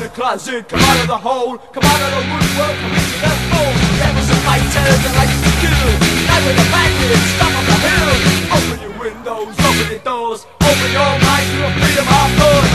the closet, come out of the hole, come out of the woodwork, come into the fold. Devils and fighters that like to kill, night with a bandit, stop on the hill. Open your windows, open your doors, open your mind to the freedom of thought.